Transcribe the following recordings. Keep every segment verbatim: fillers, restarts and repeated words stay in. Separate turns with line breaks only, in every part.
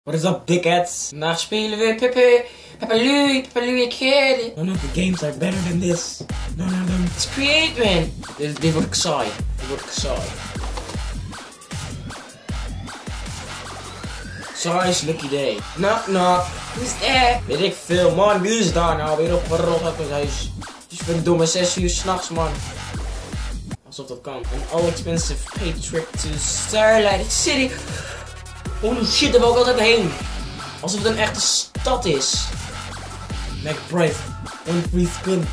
What is up, dickheads?
Vandaag spelen we Pepe, Pepe Louie, Pepe Louie Kelly.
None of the games are better than this. None of them.
It's create, man. Dit, dit wordt saai. Dit wordt saai. Saai is Lucky Day. Knock knock. Who's there? Weet ik veel, man. Wie is daar nou? Weer opgerot uit mijn huis. Dus ik ben dom met zes uur s'nachts, man. Alsof dat kan. An all-expensive pay trip to Starlight City. Holy shit, daar wil ik altijd heen. Alsof het een echte stad is.
McBride, one free spin.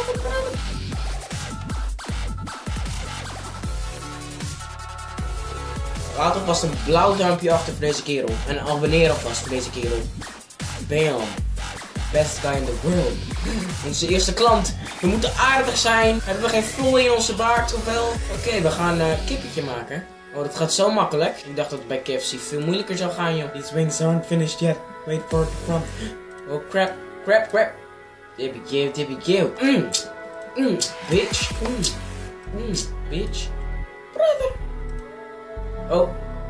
Laat alvast een blauw duimpje achter voor deze kerel. En abonneer alvast voor deze kerel. Bam. Best guy in the world. Onze eerste klant. We moeten aardig zijn. Hebben we geen vloei in onze baard, of wel? Oké, okay, we gaan een uh, kippetje maken. Oh, dat gaat zo makkelijk. Ik dacht dat het bij K F C veel moeilijker zou gaan, joh.
These wings aren't finished yet. Wait for it to front.
Oh, crap. Crap, crap. Dippy give, dippy give. Mmm. Mmm. Bitch. Mmm. Mmm. Bitch. Brother. Oh.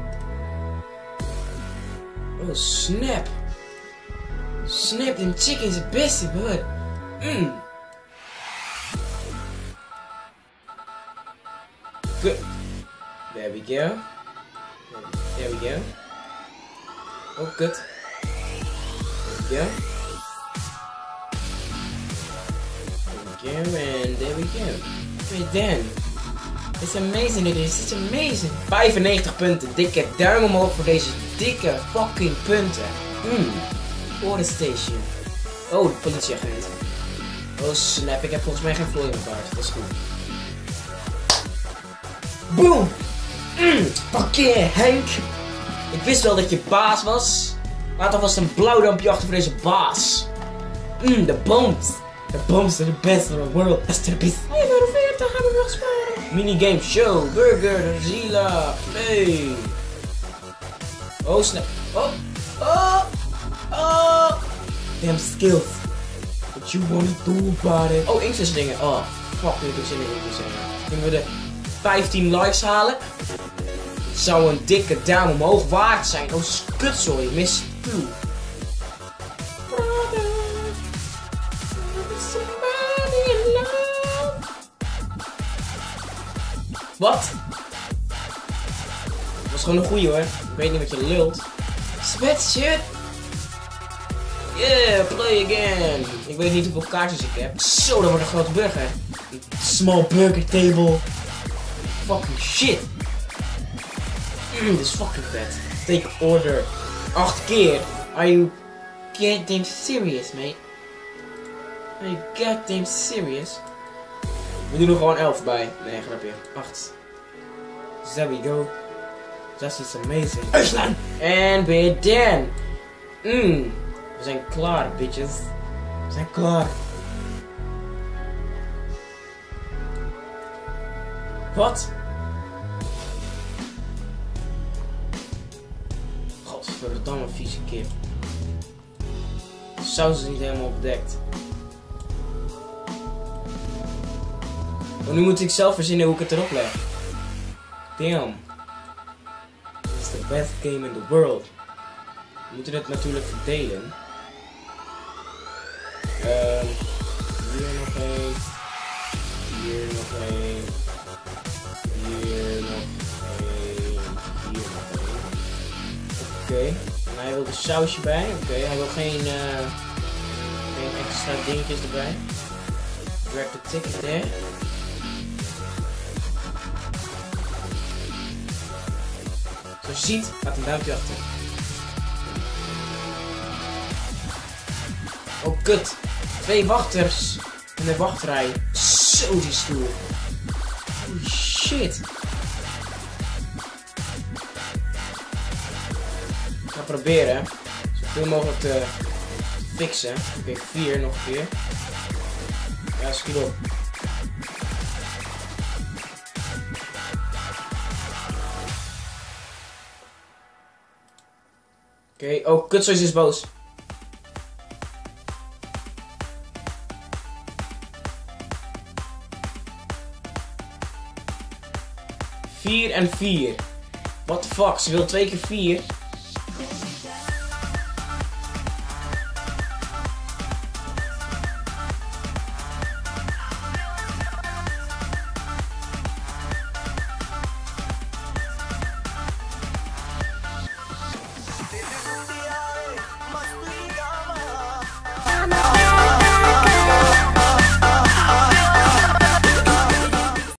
Oh, snap. Snap, them chickens are best, bud. Mmm. Good. There we go. There we go. Oh, good. There we go. There we go, and there we go. Right then. It's amazing it is. It's amazing. vijfennegentig punten. Dikke duim omhoog voor deze dikke fucking punten. Mmm. Order station. Oh, de politieagent. Oh snap, ik heb volgens mij geen vloei in mijn baard. Dat is goed. Boom! Mm, fuck yeah, Henk! Ik wist wel dat je baas was. Laat alvast een blauw duimpje achter voor deze baas. Mmm, de bombs.
The bombs are the best in the world.
Masterpiece. Hey, voor de veertig hebben we gespaard. Minigame show, burger, Zila, play. Oh snap. Oh, oh, oh.
Damn skills. What you wanna do about it?
Oh, inktwisselingen. Oh, fuck, nu heb ik zin in inktwisselingen. Kunnen we de vijftien likes halen? Het zou een dikke duim omhoog waard zijn. Oh, kutzooi, mis toe. Wat? Dat was gewoon een goeie hoor. Ik weet niet wat je lult. Sweatshirt. Yeah, play again. Ik weet niet hoeveel kaartjes ik heb. Zo, dat wordt een grote burger.
Small burger table.
Fucking shit. Mm, dit is fucking vet. Take order. Acht keer. Are you goddamn serious, mate? Are you goddamn serious? We doen er gewoon elf bij. Nee, grapje. Acht.
There we go. That is amazing.
Uitslaan! En we're done. Mm. We zijn klaar, bitches.
We zijn klaar.
Wat? Godverdamme vieze kip. De saus is niet helemaal bedekt. Maar nu moet ik zelf verzinnen hoe ik het erop leg. Damn.
It's the best game in the world.
We moeten het natuurlijk verdelen. Um, hier nog één. Hier nog één. Hier nog één. Hier nog één. Oké. Okay. En hij wil een sausje bij. Oké. Okay. Hij wil geen, uh, geen extra dingetjes erbij. Drag the ticket there. Zoals je ziet, gaat een duimpje achter. Oh kut. Twee wachters in de wachtrij. Zo die stoel. Holy shit. Ik ga proberen zoveel mogelijk te fixen. Oké, okay, vier nog een keer. Ja, schiet op. Oké, okay. Oh, kutzois is boos. vier en vier. What the fuck, ze wil twee keer vier.